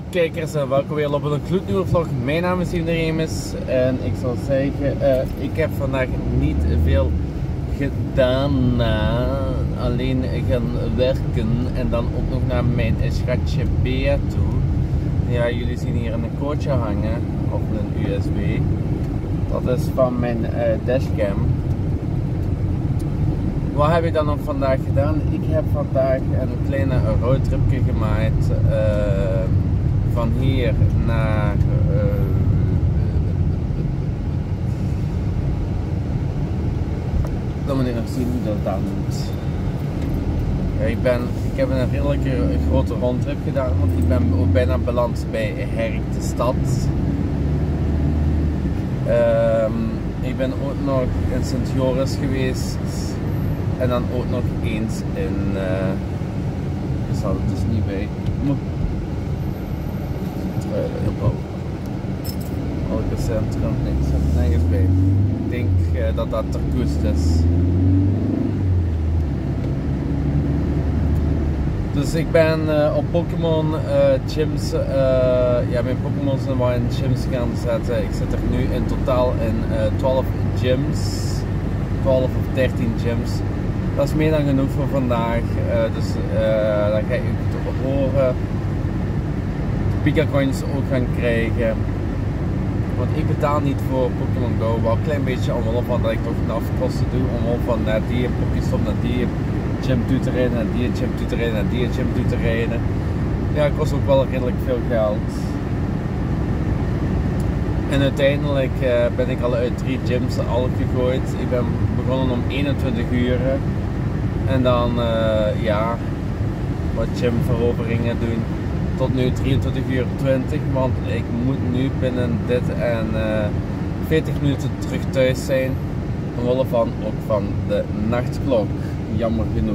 Hallo kijkers en welkom weer op een gloednieuwe vlog. Mijn naam is Steven de Remus en ik zal zeggen, ik heb vandaag niet veel gedaan, alleen gaan werken en dan ook nog naar mijn schatje Bea toe. Ja, jullie zien hier een koordje hangen op een USB. Dat is van mijn dashcam. Wat heb ik dan nog vandaag gedaan? Ik heb vandaag een kleine roadtripje gemaakt van hier naar dan moet ik nog zien hoe dat dan moet. Ja, ik heb een redelijke grote rondtrip gedaan, want ik ben ook bijna beland bij Herk de stad. Ik ben ook nog in Sint Joris geweest. En dan ook nog eens in, er staat het dus niet bij, welke centrum, nee, er staat nergens bij. Ik denk dat dat ter kust is. Dus ik ben op Pokémon gyms, ja mijn Pokémon zijn wel in gyms gaan zetten. Ik zit er nu in totaal in 12 gyms, 12 of 13 gyms. Dat is meer dan genoeg voor vandaag, dus dan ga ik het horen. Pika coins ook gaan krijgen. Want ik betaal niet voor Pokémon Go, wel een klein beetje omwille van dat ik toch een afkosten doe, omwille van naar die Pokéstop, naar die gym toe te rijden, naar die gym toe te rijden, naar die gym toe te rijden. Ja, het kost ook wel redelijk veel geld. En uiteindelijk ben ik al uit 3 gyms al gegooid. Ik ben begonnen om 21 uur. En dan ja, wat gymveroveringen doen. Tot nu 23 uur 20, want ik moet nu binnen dit en 40 minuten terug thuis zijn. Omwille van ook van de nachtklok. Jammer genoeg.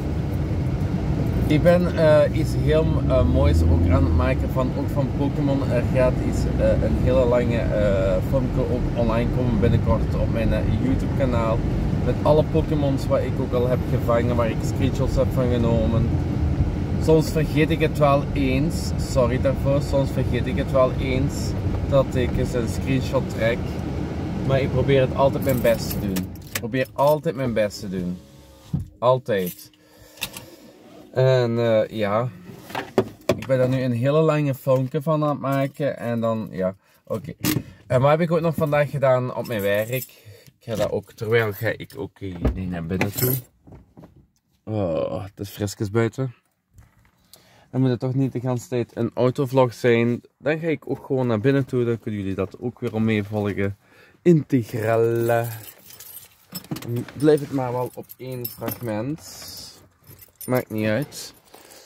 Ik ben iets heel moois ook aan het maken ook van Pokémon. Er gaat een hele lange filmpje ook online komen binnenkort op mijn YouTube kanaal. Met alle Pokémons wat ik ook al heb gevangen, waar ik screenshots heb van genomen. Soms vergeet ik het wel eens, sorry daarvoor, soms vergeet ik het wel eens dat ik eens een screenshot trek. Maar ik probeer het altijd mijn best te doen. Ik probeer altijd mijn best te doen. Altijd. En ja, ik ben daar nu een hele lange filmpje van aan het maken en dan, ja, oké. En wat heb ik ook nog vandaag gedaan op mijn werk? Ik ga dat ook, terwijl ga ik ook naar binnen toe. Oh, het is frisjes buiten. Dan moet het toch niet de hele tijd een autovlog zijn. Dan ga ik ook gewoon naar binnen toe, dan kunnen jullie dat ook weer om meevolgen. Integraal. Dan blijf ik maar wel op één fragment. Maakt niet uit.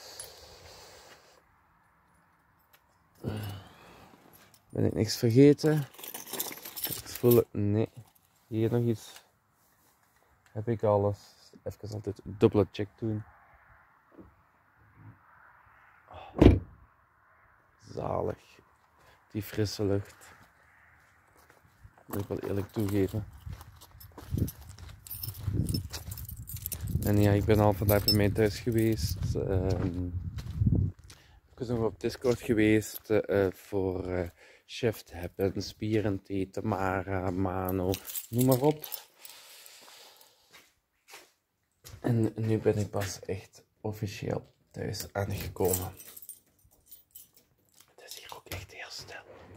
Ben ik niks vergeten? Ik voel het, nee. Hier nog iets. Heb ik alles. Even altijd een dubbele check doen. Oh, zalig. Die frisse lucht. Dat moet ik wel eerlijk toegeven. En ja, ik ben al vandaag bij mij thuis geweest. Ik was nog op Discord geweest voor Shift Happen, Spierentee, Tamara, Mano, noem maar op. En nu ben ik pas echt officieel thuis aangekomen. Het is hier ook echt heel stil.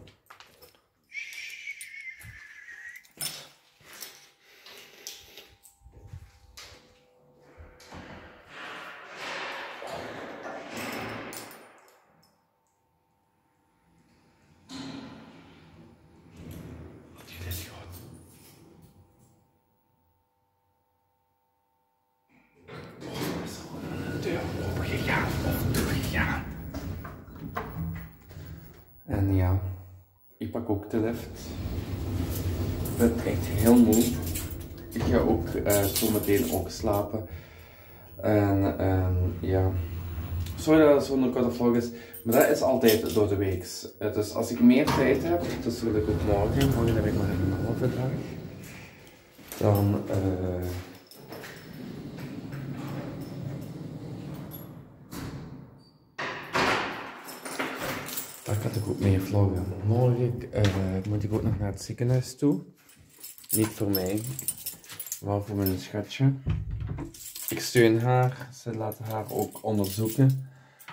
En ja, ik pak ook de lift. Ik ben echt heel moe. Ik ga ook zo meteen ook slapen. En ja, sorry dat het zo'n korte vlog is, maar dat is altijd door de week. Dus als ik meer tijd heb, dus wil ik ook morgen heb ik maar een halve dag. Dan ga toch ook mee vloggen. Morgen moet ik ook nog naar het ziekenhuis toe. Niet voor mij, maar voor mijn schatje. Ik steun haar. Ze laat haar ook onderzoeken.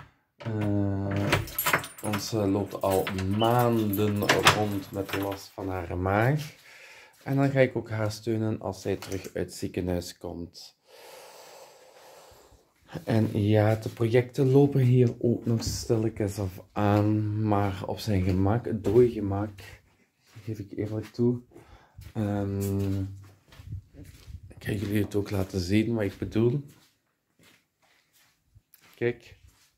Want ze loopt al maanden rond met last van haar maag. En dan ga ik ook haar steunen als zij terug uit het ziekenhuis komt. En ja, de projecten lopen hier ook nog stilletjes af aan, maar op zijn gemak, het dode gemak, geef ik eerlijk toe. Ik ga jullie het ook laten zien wat ik bedoel. Kijk.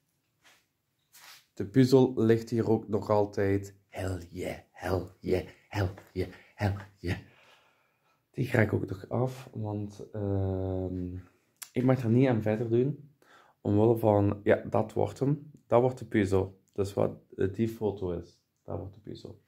De puzzel ligt hier ook nog altijd. Hell yeah, hell yeah, hell yeah, hell yeah. Die ga ik ook nog af, want ik mag er niet aan verder doen. Omwille van, ja, dat wordt hem. Dat wordt de puzzel. Dus wat die foto is, dat wordt de puzzel.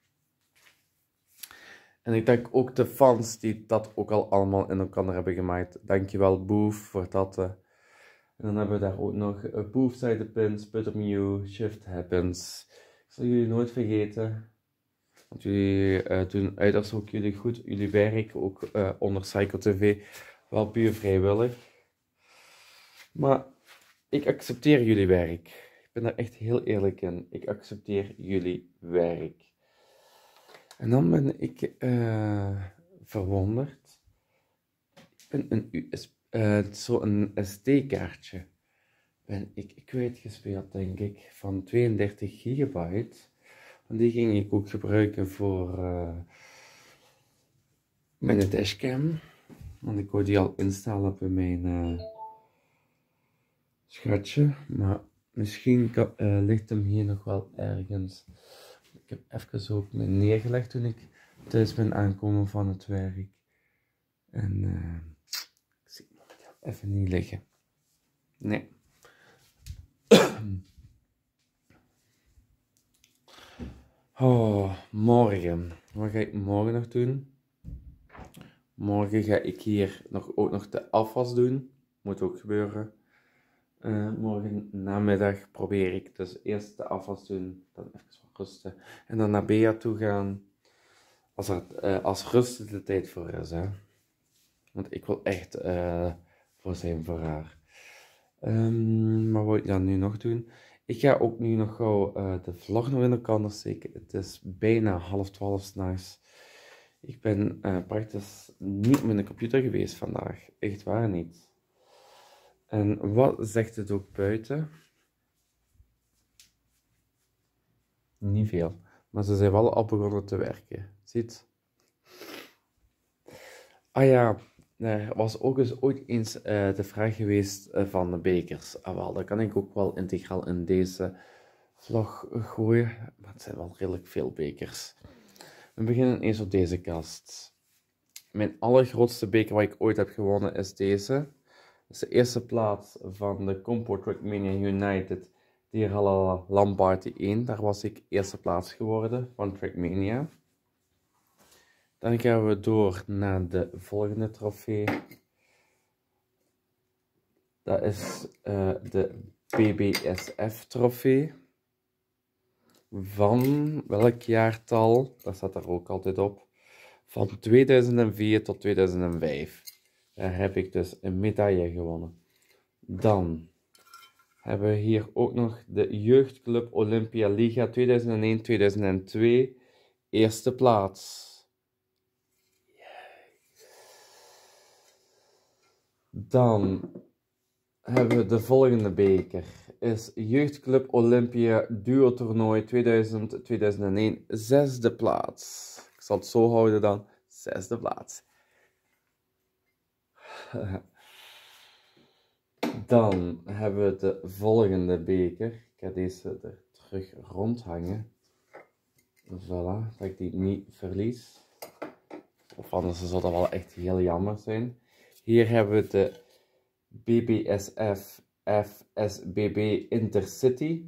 En ik dank ook de fans die dat ook al allemaal in elkaar hebben gemaakt. Dankjewel Boef voor dat. En dan hebben we daar ook nog Boef Side the Pins, Put Up You, Shift Happens. Ik zal jullie nooit vergeten. Want jullie doen uiterst ook jullie goed. Jullie werk ook onder Psycho TV. Wel puur vrijwillig. Maar ik accepteer jullie werk. Ik ben daar echt heel eerlijk in. Ik accepteer jullie werk. En dan ben ik verwonderd. Ik ben zo'n SD-kaartje ben ik kwijtgespeeld, denk ik, van 32 gigabyte. En die ging ik ook gebruiken voor mijn dashcam. Want ik wou die al instellen bij mijn schatje. Maar misschien ligt hem hier nog wel ergens. Ik heb even ook neergelegd toen ik thuis ben aangekomen van het werk. En ik zie het momenteel even niet liggen. Nee. Oh, morgen. Wat ga ik morgen nog doen? Morgen ga ik hier ook nog de afwas doen. Moet ook gebeuren. Morgen namiddag probeer ik dus eerst de afwas doen, dan even wat rusten. En dan naar Bea toe gaan. Als rusten de tijd voor is, hè. Want ik wil echt voor zijn voor haar. Maar wat wil ik dan nu nog doen? Ik ga ook nu nog gauw de vlog nog in elkaar steken. Het is bijna 11:30 s'nachts. Ik ben praktisch niet op mijn computer geweest vandaag. Echt waar niet. En wat zegt het ook buiten? Niet veel. Maar ze zijn wel al begonnen te werken. Ziet? Ah ja, er was ook eens ooit eens de vraag geweest van de bekers. Ah wel, dat kan ik ook wel integraal in deze vlog gooien. Maar het zijn wel redelijk veel bekers. We beginnen eens op deze kast. Mijn allergrootste beker wat ik ooit heb gewonnen is deze. Dat is de eerste plaats van de Compo Trackmania United Dierhalala LAN Party 1. Daar was ik eerste plaats geworden van Trackmania. Dan gaan we door naar de volgende trofee. Dat is de BBSF trofee. Van welk jaartal? Dat staat er ook altijd op. Van 2004 tot 2005. Daar heb ik dus een medaille gewonnen. Dan hebben we hier ook nog de Jeugdclub Olympia Liga 2001-2002. Eerste plaats. Dan hebben we de volgende beker. Is Jeugdclub Olympia Duo Toernooi 2000-2001. Zesde plaats. Ik zal het zo houden dan. Zesde plaats. Dan hebben we de volgende beker. Ik ga deze er terug rondhangen. Voilà, dat ik die niet verlies. Of anders zou dat wel echt heel jammer zijn. Hier hebben we de BBSF FSBB Intercity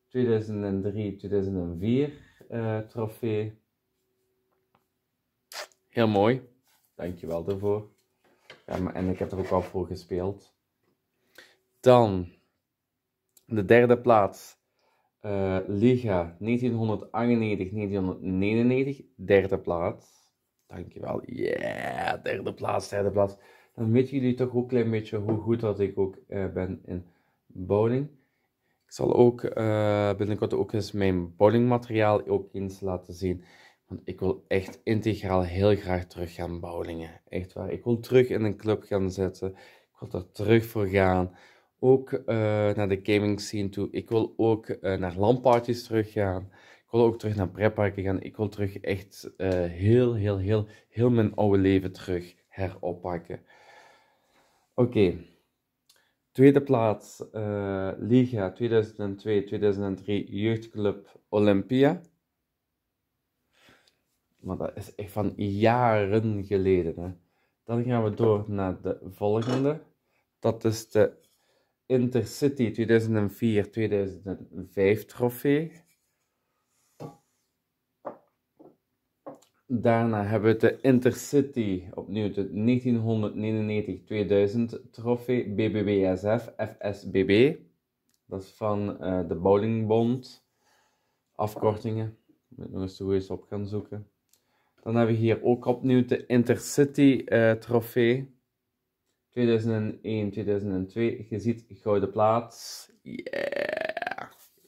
2003-2004 trofee. Heel mooi. Dankjewel daarvoor. Ja, en ik heb er ook al voor gespeeld. Dan de derde plaats. Liga 1998-1999, derde plaats. Dankjewel. Yeah, derde plaats, derde plaats. Dan weten jullie toch ook een klein beetje hoe goed dat ik ook ben in bowling. Ik zal ook binnenkort ook eens mijn bowlingmateriaal ook eens laten zien. Want ik wil echt integraal heel graag terug gaan bowlingen. Echt waar. Ik wil terug in een club gaan zitten. Ik wil er terug voor gaan. Ook naar de gaming scene toe. Ik wil ook naar LAN-parties terug gaan. Ik wil ook terug naar pretparken gaan. Ik wil terug echt heel mijn oude leven terug heroppakken. Oké. Tweede plaats, Liga 2002-2003 Jeugdclub Olympia. Maar dat is echt van jaren geleden. Hè. Dan gaan we door naar de volgende. Dat is de Intercity 2004-2005 trofee. Daarna hebben we de Intercity, opnieuw de 1999-2000 trofee, BBBSF, FSBB. Dat is van de Bowlingbond. Afkortingen. Ik moet nog eens hoe eens op gaan zoeken. Dan hebben we hier ook opnieuw de Intercity trofee. 2001-2002. Je ziet gouden plaats. Yeah!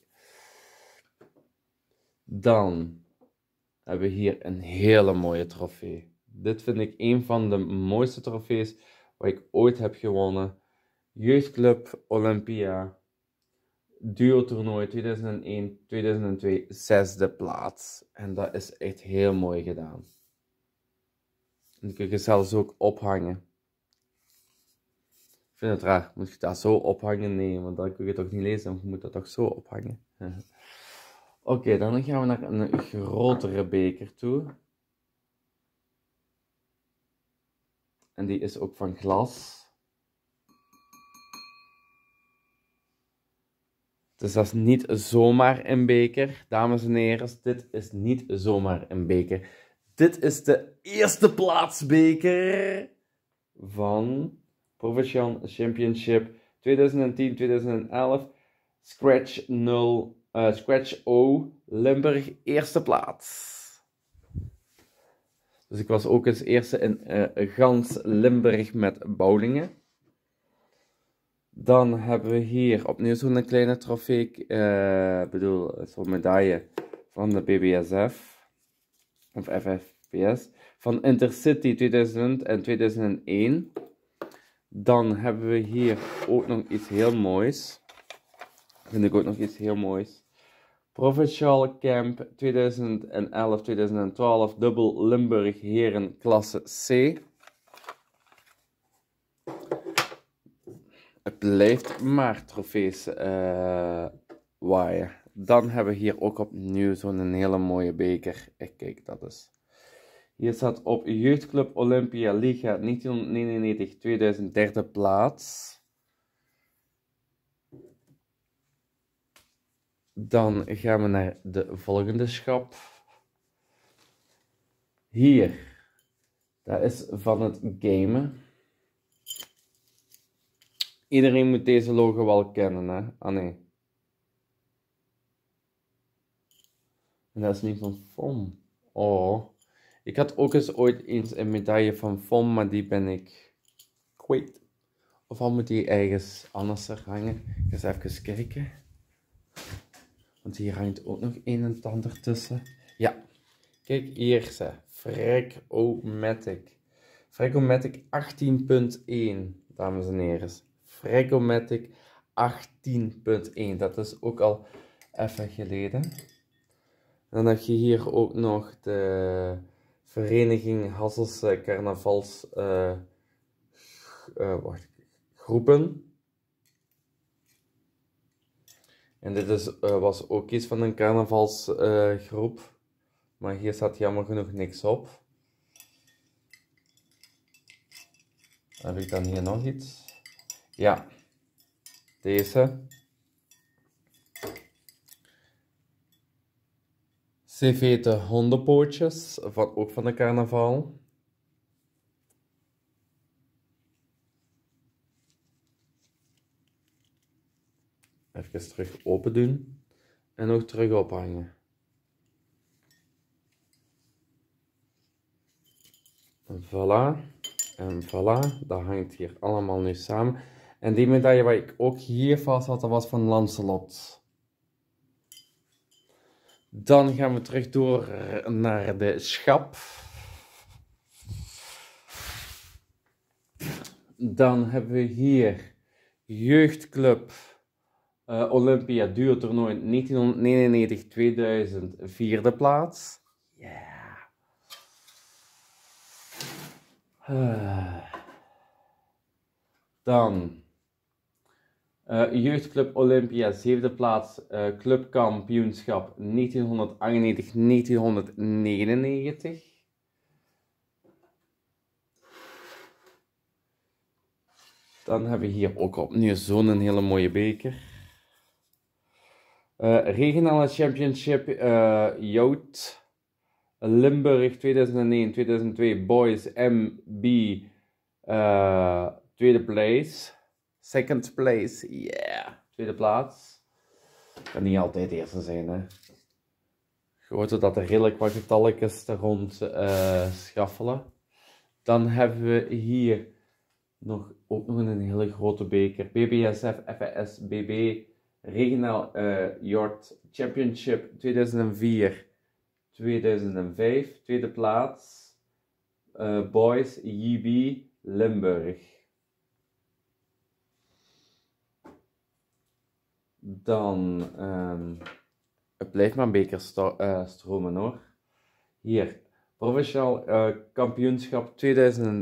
Dan hebben we hier een hele mooie trofee. Dit vind ik een van de mooiste trofees wat ik ooit heb gewonnen. Jeugdclub Olympia. Duo toernooi 2001-2002, zesde plaats. En dat is echt heel mooi gedaan. En die kun je zelfs ook ophangen. Ik vind het raar, moet je dat zo ophangen? Nee, want dan kun je toch niet lezen, dan moet je dat toch zo ophangen. Oké, dan gaan we naar een grotere beker toe. En die is ook van glas. Dus dat is niet zomaar een beker, dames en heren. Dit is niet zomaar een beker. Dit is de eerste plaatsbeker van Provincial Championship 2010-2011. Scratch 0, Scratch O, Limburg, eerste plaats. Dus ik was ook eens eerste in gans Limburg met bowlingen. Dan hebben we hier opnieuw zo'n kleine trofee, zo'n medaille van de BBSF, of FFPS, van Intercity 2000 en 2001. Dan hebben we hier ook nog iets heel moois. Vind ik ook nog iets heel moois. Provincial Camp 2011-2012, dubbel Limburg Heren klasse C. Het blijft maar trofees waaien. Dan hebben we hier ook opnieuw zo'n hele mooie beker. Kijk, dat is. Hier staat op Jeugdclub Olympia Liga 1999-2000 derde plaats. Dan gaan we naar de volgende schap. Hier. Dat is van het gamen. Iedereen moet deze logo wel kennen, hè? Ah nee. En dat is niet van FOM. Oh. Ik had ook eens ooit een medaille van FOM, maar die ben ik kwijt. Of al moet die ergens anders hangen. Ik ga eens even kijken. Want hier hangt ook nog een en ander tussen. Ja. Kijk hier, ze. Frekomatic. Frekomatic 18.1, dames en heren. Frekomatic 18.1. Dat is ook al even geleden. En dan heb je hier ook nog de Vereniging Hasselse Carnavals groepen. En dit was ook iets van een carnavalsgroep. Maar hier staat jammer genoeg niks op. Heb ik dan hier nog iets? Ja, deze. CV de hondenpootjes, ook van de carnaval. Even terug open doen. En ook terug ophangen. Voilà. En voilà. Dat hangt hier allemaal nu samen. En die medaille waar ik ook hier vast had, dat was van Lancelot. Dan gaan we terug door naar de schap. Dan hebben we hier Jeugdclub Olympia duurtoernooi 1999-2000, vierde plaats. Yeah. Dan Jeugdclub Olympia, zevende plaats, clubkampioenschap 1998-1999. Dan hebben we hier ook opnieuw zo'n hele mooie beker. Regionale Championship Youth Limburg 2001-2002 Boys MB tweede place. Second place, yeah. Tweede plaats. Kan niet altijd eerste zijn, hè. Gewoon zodat er redelijk wat getalletjes er rond schaffelen. Dan hebben we hier ook nog een hele grote beker. BBSF FS BB Regionaal Yacht Championship 2004-2005. Tweede plaats. Boys JB Limburg. Dan, het blijft maar een beker stromen hoor. Hier, Provinciaal Kampioenschap 2011-2012,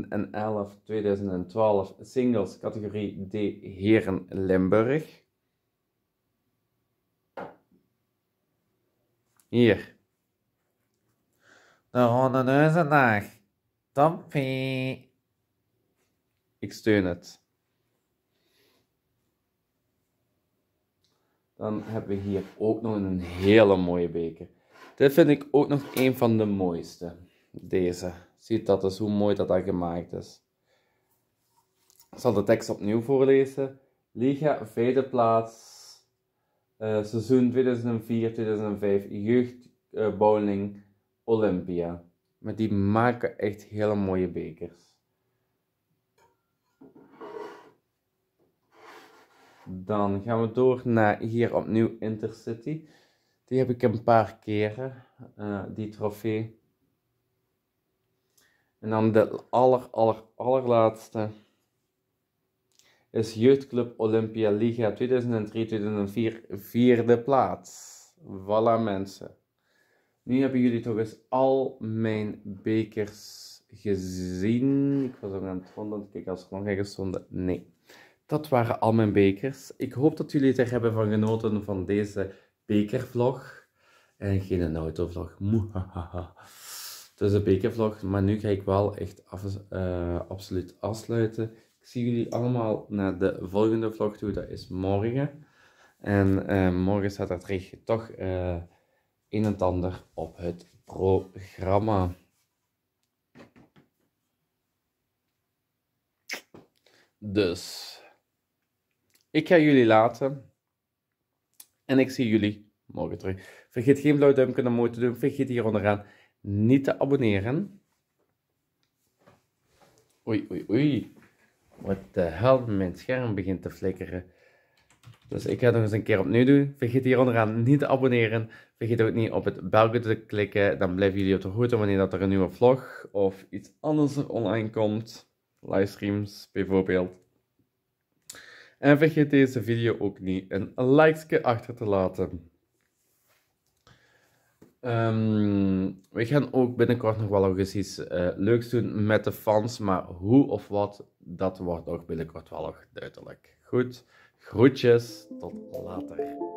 Singles categorie D Heren Limburg. Hier. De Ronde Neuzendag. Toppie. Ik steun het. Dan hebben we hier ook nog een hele mooie beker. Dit vind ik ook nog een van de mooiste. Deze. Ziet dat dus hoe mooi dat gemaakt is. Ik zal de tekst opnieuw voorlezen. Liga, vijfde plaats. Seizoen 2004-2005. Jeugdbowling Olympia. Maar die maken echt hele mooie bekers. Dan gaan we door naar hier opnieuw Intercity. Die heb ik een paar keren, die trofee. En dan de allerlaatste is Jeugdclub Olympia Liga 2003-2004, vierde plaats. Voilà mensen. Nu hebben jullie toch eens al mijn bekers gezien. Ik was ook aan het vonden, kijk als er nog ergens stonden. Nee. Dat waren al mijn bekers. Ik hoop dat jullie er hebben van genoten van deze bekervlog. En geen een autovlog. Het is een bekervlog, maar nu ga ik wel echt absoluut afsluiten. Ik zie jullie allemaal naar de volgende vlog toe. Dat is morgen. En morgen staat er toch een en ander op het programma. Dus ik ga jullie laten. En ik zie jullie morgen terug. Vergeet geen blauw duimpje naar omhoog te doen. Vergeet hier onderaan niet te abonneren. Oei. Wat de hel, mijn scherm begint te flikkeren. Dus ik ga het nog eens een keer opnieuw doen. Vergeet hier onderaan niet te abonneren. Vergeet ook niet op het belletje te klikken. Dan blijven jullie op de hoogte wanneer dat er een nieuwe vlog of iets anders online komt. Livestreams bijvoorbeeld. En vergeet deze video ook niet een like achter te laten. We gaan ook binnenkort nog wel eens iets leuks doen met de fans. Maar hoe of wat, dat wordt ook binnenkort wel nog duidelijk. Goed, groetjes, tot later.